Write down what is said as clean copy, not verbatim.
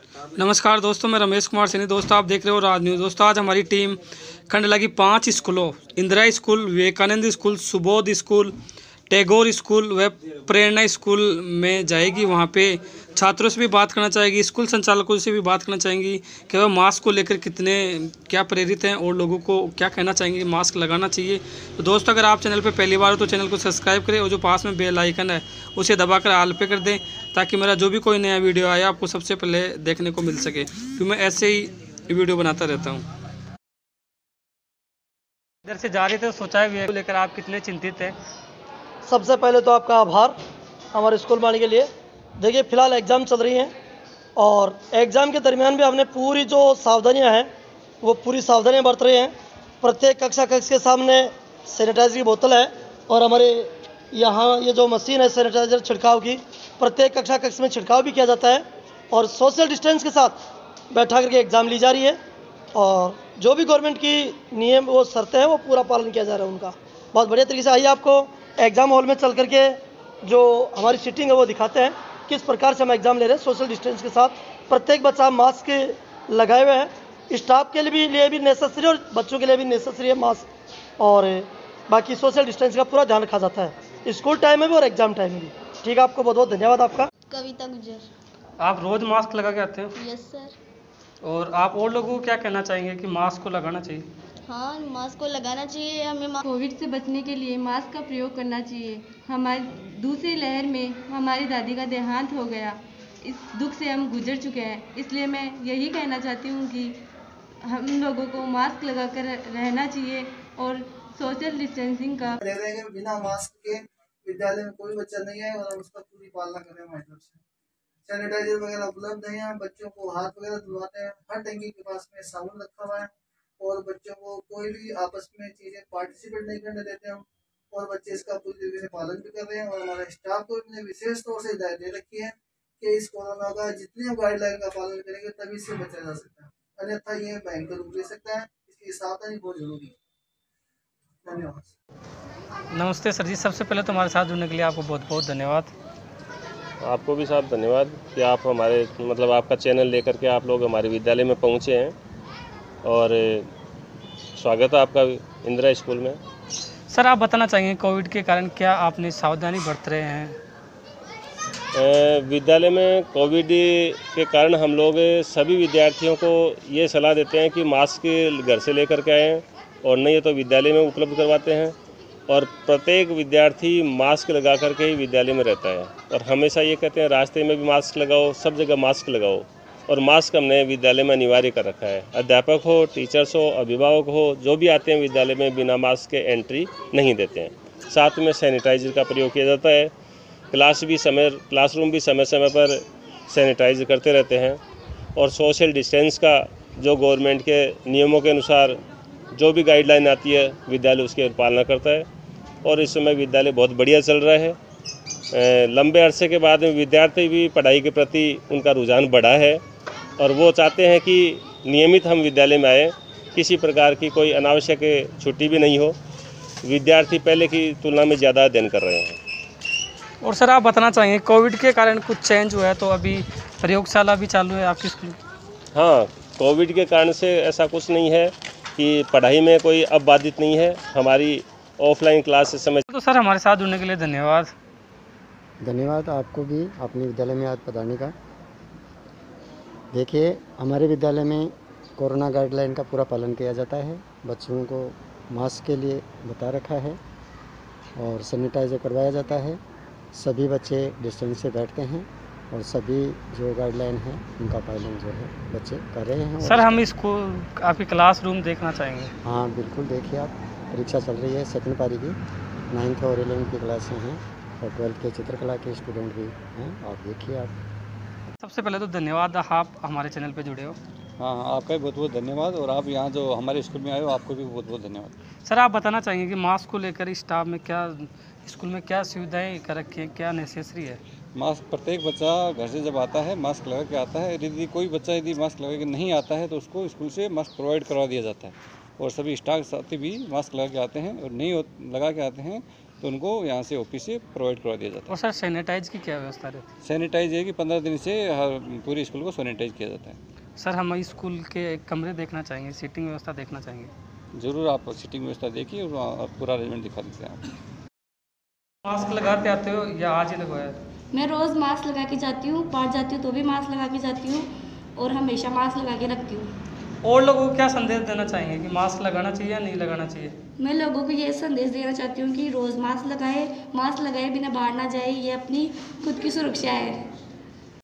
नमस्कार दोस्तों, मैं रमेश कुमार सैनी। दोस्तों आप देख रहे हो राज न्यूज़। दोस्तों आज हमारी टीम खंडला की 5 स्कूलों Indira school, Vivekananda school, Subodh school, Tagore school व प्रेरणा स्कूल में जाएगी। वहां पे छात्रों से भी बात करना चाहेगी, स्कूल संचालकों से भी बात करना चाहेंगी कि वह मास्क को लेकर कितने क्या प्रेरित हैं और लोगों को क्या कहना चाहेंगे मास्क लगाना चाहिए। तो दोस्तों अगर आप चैनल पर पहली बार हो तो चैनल को सब्सक्राइब करें और जो पास में बेल आइकन है उसे दबाकर ऑल पे कर दें, ताकि मेरा जो भी कोई नया वीडियो आए आपको सबसे पहले देखने को मिल सके, क्योंकि मैं ऐसे ही वीडियो बनाता रहता हूँ। इधर से जा रहे थे, सोचा है लेकर आप कितने चिंतित हैं? सबसे पहले तो आपका आभार हमारे स्कूल में आने के लिए। देखिए फ़िलहाल एग्ज़ाम चल रही हैं और एग्ज़ाम के दरमियान भी हमने पूरी जो सावधानियां हैं वो पूरी सावधानियां बरत रहे हैं। प्रत्येक कक्ष के सामने सैनिटाइज़र की बोतल है और हमारे यहाँ ये जो मशीन है सैनिटाइज़र छिड़काव की, प्रत्येक कक्ष में छिड़काव भी किया जाता है और सोशल डिस्टेंस के साथ बैठा करके एग्ज़ाम ली जा रही है और जो भी गवर्नमेंट की नियम वो शर्तें हैं वो पूरा पालन किया जा रहा है उनका। बहुत बढ़िया तरीके से आइए आपको एग्ज़ाम हॉल में चल करके जो हमारी सीटिंग है वो दिखाते हैं, किस प्रकार से हम एग्ज़ाम ले रहे हैं सोशल डिस्टेंस के साथ। प्रत्येक बच्चा मास्क लगाए हुए हैं, स्टाफ के लिए भी नेसेसरी और बच्चों के लिए भी नेसेसरी है मास्क, और बाकी सोशल डिस्टेंस का पूरा ध्यान रखा जाता है स्कूल टाइम में भी और एग्ज़ाम टाइम में भी। ठीक है, आपको बहुत बहुत धन्यवाद। आपका कविता गुजर। आप रोज़ मास्क लगा के आते हो? Yes sir. और आप और लोगों को क्या कहना चाहेंगे कि मास्क को लगाना चाहिए? हाँ, मास्क को लगाना चाहिए। हमें कोविड से बचने के लिए मास्क का प्रयोग करना चाहिए। हमारी दूसरी लहर में हमारी दादी का देहांत हो गया, इस दुख से हम गुजर चुके हैं, इसलिए मैं यही कहना चाहती हूँ कि हम लोगों को मास्क लगाकर रहना चाहिए और सोशल डिस्टेंसिंग का ले रहे हैं। बिना मास्क के विद्यालय में कोई बच्चा नहीं है और हम उसका पूरी पालना करें हमारी तरफ से। सैनिटाइजर वगैरह उपलब्ध है, यहाँ बच्चों को हाथ वगैरह धुलवाते हैं, हर टंकी के पास में साबुन रखा हुआ है और बच्चों को कोई भी आपस में चीज़ें पार्टिसिपेट नहीं करने देते हम, और बच्चे इसका पूरी तरीके से पालन भी कर रहे हैं। और हमारे स्टाफ को हमने विशेष तौर से हिदायत दे रखी है कि इस कोरोना का जितनी हम गाइडलाइन का पालन करेंगे तभी से बचा जा सकता है, अन्यथा ये भयंकर रूप ले सकता है। इसकी सावधानी बहुत जरूरी है। धन्यवाद। नमस्ते सर जी, सबसे पहले तो हमारे साथ जुड़ने के लिए आपको बहुत बहुत धन्यवाद। आपको भी साहब धन्यवाद कि आप हमारे आपका चैनल लेकर के आप लोग हमारे विद्यालय में पहुँचे हैं और स्वागत है आपका इंदिरा स्कूल में। सर आप बताना चाहेंगे कोविड के कारण क्या आपने सावधानी बरत रहे हैं? विद्यालय में कोविड के कारण हम लोग सभी विद्यार्थियों को ये सलाह देते हैं कि मास्क घर से लेकर के आएँ और नहीं है तो विद्यालय में उपलब्ध करवाते हैं, और प्रत्येक विद्यार्थी मास्क लगा करके ही विद्यालय में रहता है। और हमेशा ये कहते हैं रास्ते में भी मास्क लगाओ, सब जगह मास्क लगाओ, और मास्क हमने विद्यालय में अनिवार्य कर रखा है। अध्यापक हो, टीचर्स हो, अभिभावक हो, जो भी आते हैं विद्यालय में बिना मास्क के एंट्री नहीं देते हैं। साथ में सैनिटाइजर का प्रयोग किया जाता है। क्लासरूम भी समय समय पर सैनिटाइज करते रहते हैं, और सोशल डिस्टेंस का जो गवर्नमेंट के नियमों के अनुसार जो भी गाइडलाइन आती है विद्यालय उसकी पालना करता है। और इस समय विद्यालय बहुत बढ़िया चल रहा है। लंबे अरसे के बाद में विद्यार्थी भी पढ़ाई के प्रति उनका रुझान बढ़ा है और वो चाहते हैं कि नियमित हम विद्यालय में आए, किसी प्रकार की कोई अनावश्यक छुट्टी भी नहीं हो। विद्यार्थी पहले की तुलना में ज़्यादा अध्ययन कर रहे हैं। और सर आप बताना चाहेंगे कोविड के कारण कुछ चेंज हुआ है, तो अभी प्रयोगशाला भी चालू है आपकी स्कूल? हाँ, कोविड के कारण से ऐसा कुछ नहीं है कि पढ़ाई में कोई अब बाधित नहीं है। हमारी ऑफलाइन क्लास से समय। तो सर हमारे साथ जुड़ने के लिए धन्यवाद। धन्यवाद आपको भी अपने विद्यालय में आज पधारने का। देखिए हमारे विद्यालय में कोरोना गाइडलाइन का पूरा पालन किया जाता है। बच्चों को मास्क के लिए बता रखा है और सैनिटाइजर करवाया जाता है। सभी बच्चे डिस्टेंस से बैठते हैं और सभी जो गाइडलाइन है उनका पालन जो है बच्चे कर रहे हैं। सर हम स्कूल आपकी क्लासरूम देखना चाहेंगे। हाँ बिल्कुल, देखिए आप, परीक्षा चल रही है सेकंड पारी की, 9th और 11th की क्लासें हैं और 12th के चित्रकला के स्टूडेंट भी हैं। आप देखिए आप। सबसे पहले तो धन्यवाद, आप हमारे चैनल पे जुड़े हो। हाँ, आपका भी बहुत बहुत धन्यवाद, और आप यहाँ जो हमारे स्कूल में आए हो आपको भी बहुत बहुत धन्यवाद। सर आप बताना चाहेंगे कि मास्क को लेकर स्टाफ में क्या, स्कूल में क्या सुविधाएं कर रखी हैं, क्या नेसेसरी है? मास्क प्रत्येक बच्चा घर से जब आता है मास्क लगा के आता है। यदि कोई बच्चा यदि मास्क लगा के नहीं आता है तो उसको स्कूल से मास्क प्रोवाइड करवा दिया जाता है, और सभी स्टाफ साथी भी मास्क लगा के आते हैं, और नहीं लगा के आते हैं तो उनको यहाँ से ऑफिस से प्रोवाइड करवा दिया जाता और सर सैनिटाइज की क्या व्यवस्था रहती है। सैनिटाइज है कि 15 दिन से पूरे स्कूल को सैनिटाइज किया जाता है। है सर? हम इस स्कूल के कमरे देखना चाहेंगे, सीटिंग व्यवस्था देखना चाहेंगे। ज़रूर आप सीटिंग व्यवस्था देखिए और वहाँ पूरा अरेंजमेंट दिखा देते हैं आप। मास्क लगाते आते हो या आज ही लगवाया? मैं रोज़ मास्क लगा के जाती हूँ, पार्क जाती हूँ तो भी मास्क लगा के जाती हूँ और हमेशा मास्क लगा के रखती हूँ। और लोगों को क्या संदेश देना चाहेंगे कि मास्क लगाना चाहिए या नहीं लगाना चाहिए? मैं लोगों को ये संदेश देना चाहती हूँ कि रोज़ मास्क लगाए बिना बाहर ना जाए, ये अपनी खुद की सुरक्षा है।